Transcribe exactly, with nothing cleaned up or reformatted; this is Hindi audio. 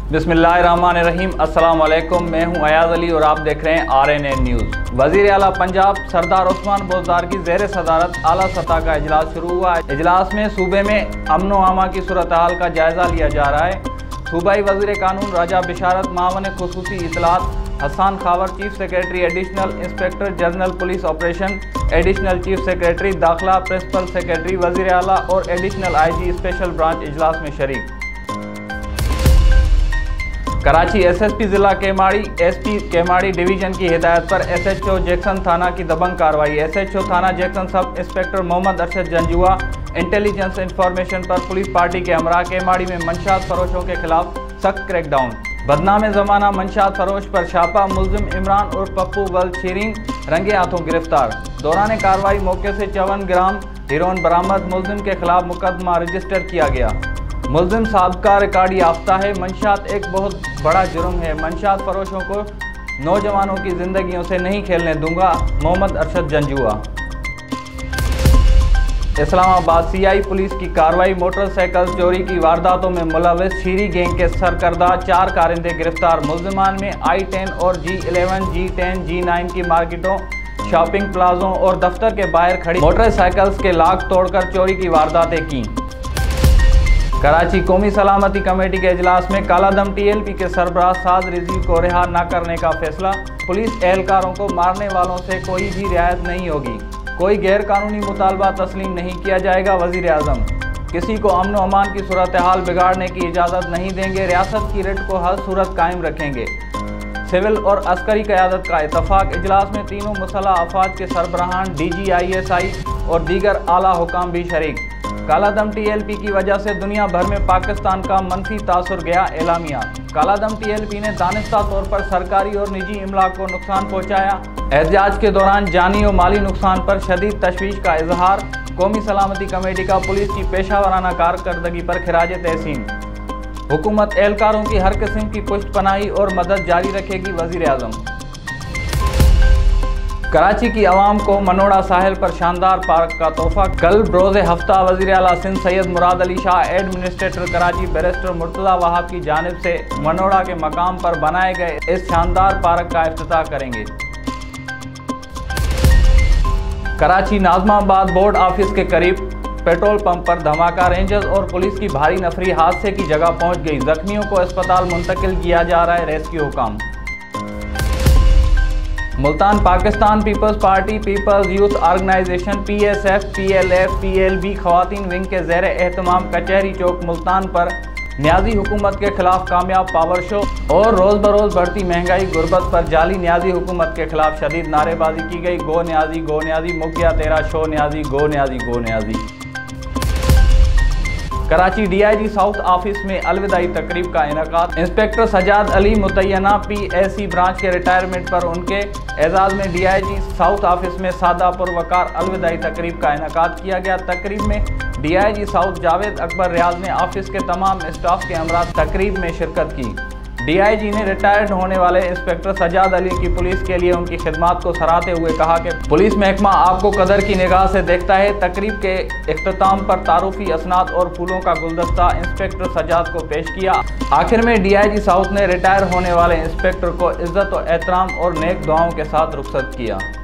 बिस्मिल्लाहिर्रहमानिर्रहीम। अस्सलाम वालेकुम। मैं हूं अयाज अली और आप देख रहे हैं आर एन ए न्यूज़। वज़ीर आला पंजाब सरदार उस्मान बोजदार की ज़ेर सदारत आला सतह का इजलास शुरू हुआ। इजलास में सूबे में अमन व अमा की सूरत हाल का जायज़ा लिया जा रहा है। सूबाई वज़ीर कानून राजा बिशारत, मावन खुसूसी इतलात Hasan Khawar, chief secretary additional inspector general police operation, additional chief secretary दाखिला, प्रिंसिपल सेक्रेटरी वज़ीर आला और additional I G special branch इजलास में शरीक। कराची एस एस पी ज़िला Keamari S P Keamari division की हिदायत पर एस एच ओ जैक्सन थाना की दबंग कार्रवाई। एस एच ओ थाना Jackson sub inspector Mohammad Arshad Janjua intelligence information पर पुलिस पार्टी के हमरा केमाड़ी में मंशात फरोशों के खिलाफ सख्त क्रैकडाउन। बदनाम ज़माना मंशात फरोश पर छापा, मुलजिम इमरान और पप्पू वल शीरीन रंगे हाथों गिरफ्तार। दौरान कार्रवाई मौके से चौवन ग्राम हेरोइन बरामद। मुलजिम के खिलाफ मुकदमा रजिस्टर किया गया। मुलजिम साबका रिकॉर्ड याफ्ता है। मंशात एक बहुत बड़ा जुर्म है। मंशात फरोशों को नौजवानों की जिंदगियों से नहीं खेलने दूंगा, Mohammad Arshad Janjua. Islamabad C I police की कार्रवाई। मोटरसाइकिल चोरी की वारदातों में मुलविस शीरी गैंग के सरकर्दा चार कारिंदे गिरफ्तार। मुलजिमान में आई टेन और G eleven, G ten, G nine की मार्केटों, शॉपिंग प्लाजों और दफ्तर के बाहर खड़ी मोटरसाइकिल्स के लाक तोड़कर चोरी की वारदातें की। कराची कौमी सलामती कमेटी के इजलास में कालादम टी एल पी के सरबराह साद रिजवी को रिहा न करने का फैसला। पुलिस एहलकारों को मारने वालों से कोई भी रियायत नहीं होगी। कोई गैर कानूनी मुतालबा तस्लीम नहीं किया जाएगा। वज़ीर आज़म किसी को अमन व अमान की सूरत हाल बिगाड़ने की इजाज़त नहीं देंगे। रियासत की रिट को हर सूरत कायम रखेंगे। सिविल और अस्करी क़यादत का इतफाक़। इजलास में तीनों मुसल्लह अफवाज के सरबराहान, D G I S I और दीगर आला हुकाम भी शरीक। कालादम टी एल पी की वजह से दुनिया भर में पाकिस्तान का मनफी तासुर गया एलामिया। कालादम टी एल पी ने दानिस्ता तौर पर सरकारी और निजी इमलाक को नुकसान पहुँचाया। एहतजाज के दौरान जानी और माली नुकसान पर शदीद तशवीश का इजहार। कौमी सलामती कमेटी का पुलिस की पेशा वाराना कारकर्दगी पर खिराज तहसीन। हुकूमत एहलकारों की हर किस्म की पुष्ट पनाही और मदद जारी रखेगी। वज़ीर आज़म कराची की आवाम को मनोड़ा साहिल पर शानदार पार्क का तोहफा। कल बरोज़ हफ्ता वज़ीर आला सिंध सैयद मुराद अली शाह, एडमिनिस्ट्रेटर कराची बैरिस्टर मुर्तज़ा वहाब की जानिब से मनोड़ा के मकाम पर बनाए गए इस शानदार पार्क का इफ्तिताह करेंगे। कराची नाज़माबाद बोर्ड ऑफिस के करीब पेट्रोल पंप पर धमाका। रेंजर्स और पुलिस की भारी नफरी हादसे की जगह पहुंच गई। जख्मियों को अस्पताल मुंतकिल किया जा रहा है। रेस्क्यू हुकाम। Multan Pakistan Peoples Party, Peoples Youth Organisation, P S F, P L F, P L B खवातीन विंग के ज़ेर एहतमाम कचहरी चौक मुल्तान पर न्याजी हुकूमत के खिलाफ कामयाब पावर शो और रोज़ बरोज़ बढ़ती महंगाई गुर्बत पर जाली न्याजी हुकूमत के खिलाफ शदीद नारेबाजी की गई। गो न्याजी, गो न्याजी, मुक गया तेरा show Niazi, go Niazi, go Niazi. Karachi D I G south office में अलविदाई तकरीब का इनेकाद। इंस्पेक्टर सजाद अली मुतय्यना पी एस सी ब्रांच के रिटायरमेंट पर उनके एजाज़ में D I G south office में सादा पुरवकार अलविदाई तकरीब का इनेकाद किया गया। तकरीब में D I G south Javed Akbar Riyaz ने ऑफिस के तमाम स्टाफ के हमरा तकरीब में शिरकत की। डी आई जी ने रिटायर्ड होने वाले इंस्पेक्टर सजाद अली की पुलिस के लिए उनकी खिदमत को सराहते हुए कहा कि पुलिस महकमा आपको कदर की निगाह से देखता है। तकरीब के इख्तिताम पर तारुफी असनाद और फूलों का गुलदस्ता इंस्पेक्टर सजाद को पेश किया। आखिर में डी आई जी साउथ ने रिटायर होने वाले इंस्पेक्टर को इज्जत और एहतराम और नेक दुआओं के साथ रुखसत किया।